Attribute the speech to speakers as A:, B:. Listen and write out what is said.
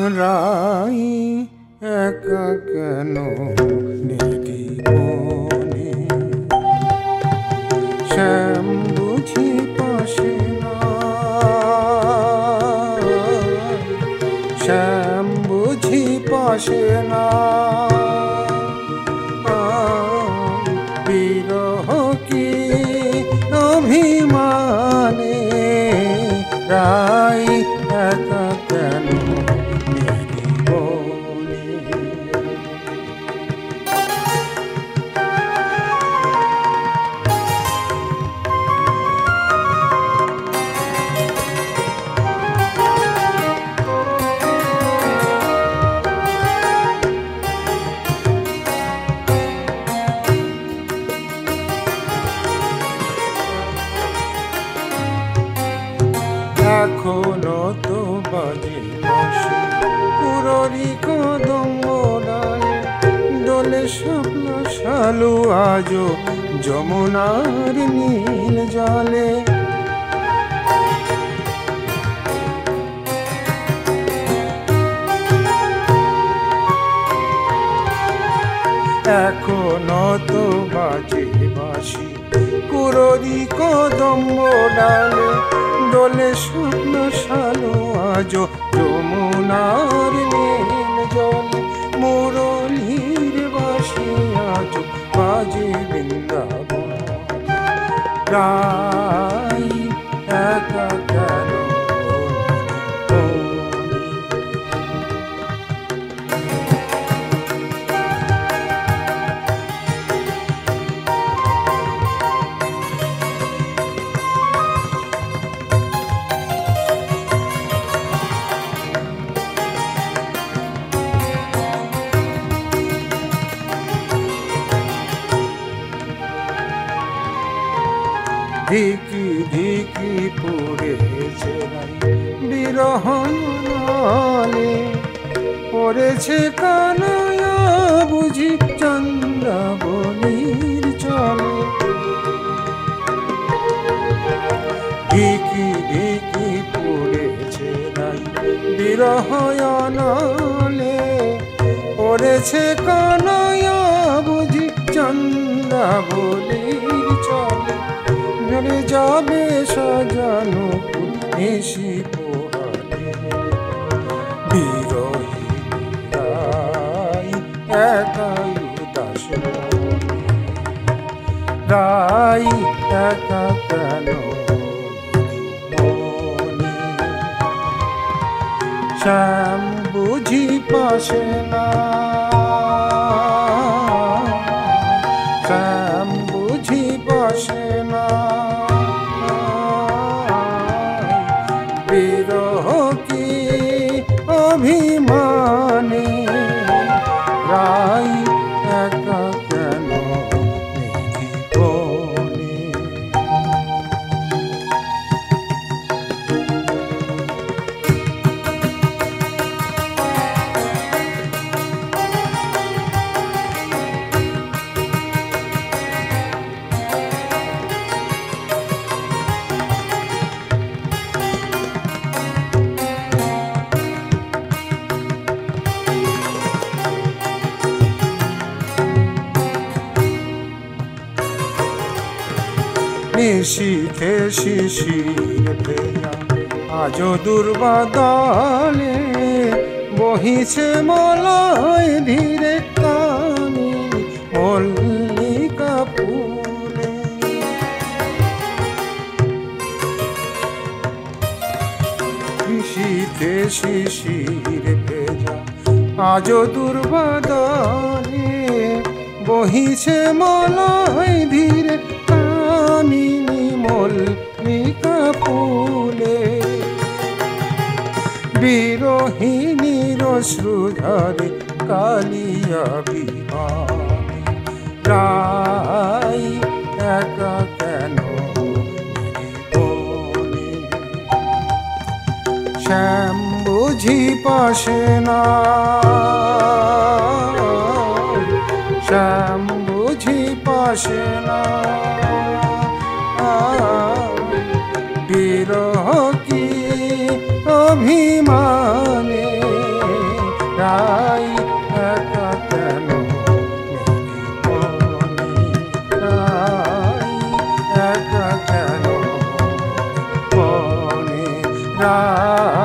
A: রাই একা কেন নিধিবনে, শ্যাম বুঝি পাশে না, শ্যাম বুঝি পাশে না, বিরহ কি অভিমানে, রাই একা কেন নিধিবনে। এখনো তো বাজে বাঁশি কুররি কদম্ব ডালে, দোলে শাপলা শালু আজো যমুনার নীল জলে। এখনো তো বাজে বাঁশি কুররি কদম্ব ডালে, দোলে শুকন শালো আজো যমুনার নীল জলে। মুরলীর বাঁশি আজো বাজে বৃন্দাবন, রাই একা কেন ধিকি ধিকি পড়েছে রাই বিরহ নালে, পড়েছে কানায়া বুঝি চন্দ্রাবলীর চলে। ধিকি ধিকি পড়েছে রাই বিরহ নালে, পড়েছে কানায়া বুঝি চন্দ্রাবলীর চলে। ঝরে যাবে সাজানো নিশি পোহালে, বিরহী রাই একাই উদাস মনে, রাই একা কেন মনে। শ্যাম বুঝি পাশে না, শ্যাম বুঝি পাশে না, বিরহ কি অভিমানে, রাই একা কেন নিধিবনে। নিশীথে শিশির ভেজা আজো দুর্বাদলে, বহিছে মলয় ধীরে কামিনী মল্লিকা ফুলে। নিশীথে শিশির ভেজা আজো দুর্বাদলে, বহিছে মলয় ধীরে কামিনী মল্লিকা ফুলে। বিরহিণীর অশ্রুধারে কালিয়া বিমানে, রাই একা কেন নিধিবনে। শ্যাম বুঝি পাশে না, শ্যাম বুঝি পাশে না, বিরহ কি অভিমানে, প্রাণ